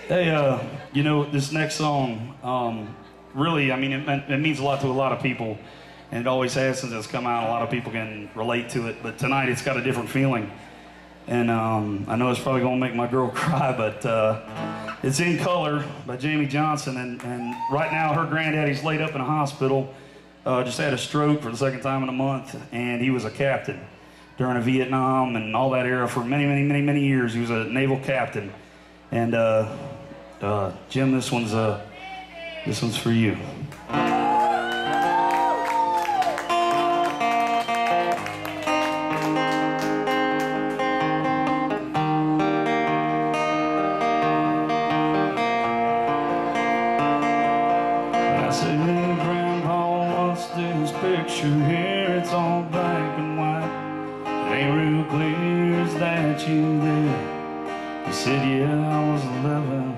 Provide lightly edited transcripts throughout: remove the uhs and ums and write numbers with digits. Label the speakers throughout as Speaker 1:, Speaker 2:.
Speaker 1: Hey, you know, this next song, really, I mean, it means a lot to a lot of people, and it always has since it's come out. A lot of people can relate to it, but tonight it's got a different feeling. And I know it's probably gonna make my girl cry, but it's In Color by Jamey Johnson, and right now her granddaddy's laid up in a hospital, just had a stroke for the second time in a month, and he was a captain during a Vietnam and all that era for many, many, many, many years. He was a naval captain. And Jim, this one's for you. I said, hey, Grandpa, what's this picture here? It's all black and white. It ain't real clear, is that you there? He said, yeah, I was 11.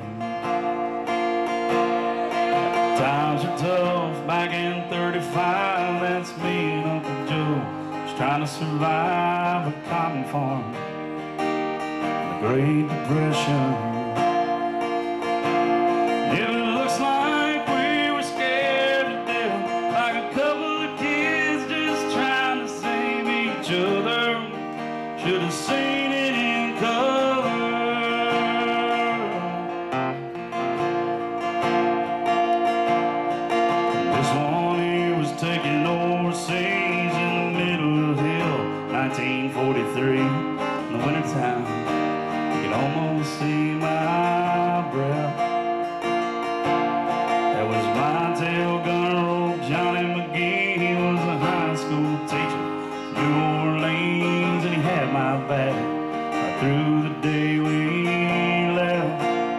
Speaker 1: Times are tough back in 35. That's me and Uncle Joe just trying to survive a cotton farm in the Great Depression. If it looks like we were scared to death, like a couple of kids just trying to save each other, should have seen it in color. Taken overseas in the middle of the hill, 1943, in the wintertime. You can almost see my breath. That was my tail gunner, old Johnny McGee. He was a high school teacher, New Orleans, and he had my back right through the day we left.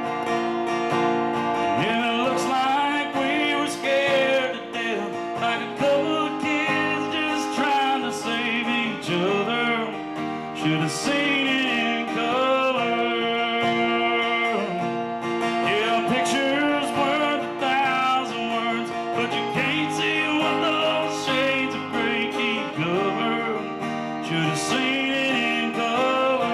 Speaker 1: And it looks like we were scared to death, like a couple of kids just trying to save each other. Should have seen it in color. Yeah, pictures worth 1,000 words, but you can't see what those shades of gray keep covered. Should have seen it in color.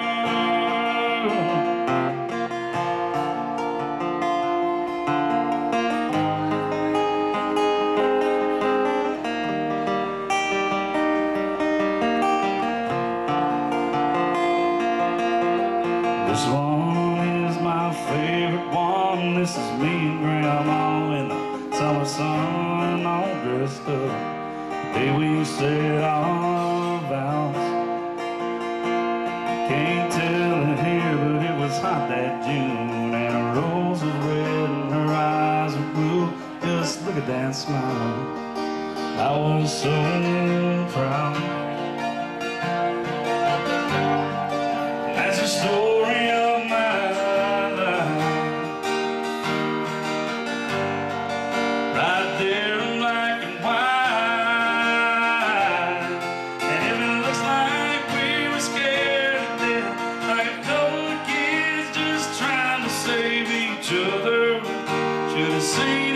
Speaker 1: This one is my favorite one. This is me and Grandma in the summer sun, all dressed up. The day we said our vows. Can't tell it here, but it was hot that June, and her rose was red and her eyes were blue. Just look at that smile. I was so proud. That's a story of my life, right there in black and white. And if it looks like we were scared to death, like a couple of kids just trying to save each other, should have seen